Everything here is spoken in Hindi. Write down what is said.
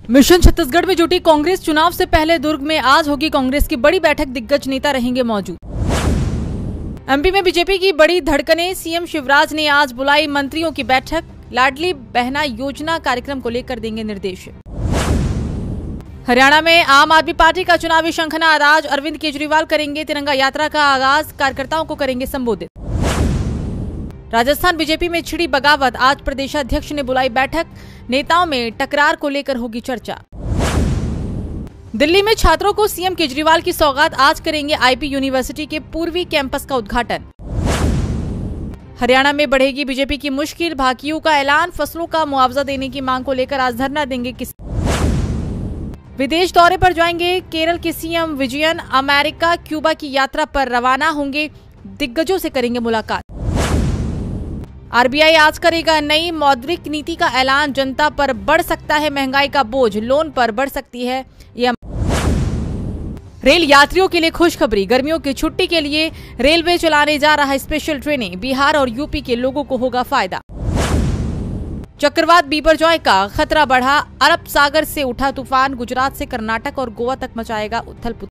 मिशन छत्तीसगढ़ में जुटी कांग्रेस। चुनाव से पहले दुर्ग में आज होगी कांग्रेस की बड़ी बैठक, दिग्गज नेता रहेंगे मौजूद। एमपी में बीजेपी की बड़ी धड़कनें, सीएम शिवराज ने आज बुलाई मंत्रियों की बैठक, लाडली बहना योजना कार्यक्रम को लेकर देंगे निर्देश। हरियाणा में आम आदमी पार्टी का चुनावी शंखनाद, आज अरविंद केजरीवाल करेंगे तिरंगा यात्रा का आगाज, कार्यकर्ताओं को करेंगे संबोधित। राजस्थान बीजेपी में छिड़ी बगावत, आज प्रदेशाध्यक्ष ने बुलाई बैठक, नेताओं में टकरार को लेकर होगी चर्चा। दिल्ली में छात्रों को सीएम केजरीवाल की सौगात, आज करेंगे आईपी यूनिवर्सिटी के पूर्वी कैंपस का उद्घाटन। हरियाणा में बढ़ेगी बीजेपी की मुश्किल, भाकियों का ऐलान, फसलों का मुआवजा देने की मांग को लेकर आज धरना देंगे किसान। विदेश दौरे पर जाएंगे केरल के सीएम विजयन, अमेरिका क्यूबा की यात्रा पर रवाना होंगे, दिग्गजों से करेंगे मुलाकात। आरबीआई आज करेगा नई मौद्रिक नीति का ऐलान, जनता पर बढ़ सकता है महंगाई का बोझ, लोन पर बढ़ सकती है EMI। रेल यात्रियों के लिए खुशखबरी, गर्मियों की छुट्टी के लिए रेलवे चलाने जा रहा है स्पेशल ट्रेनें, बिहार और यूपी के लोगों को होगा फायदा। चक्रवात बिपरजॉय का खतरा बढ़ा, अरब सागर से उठा तूफान, गुजरात से कर्नाटक और गोवा तक मचाएगा उथल पुथल।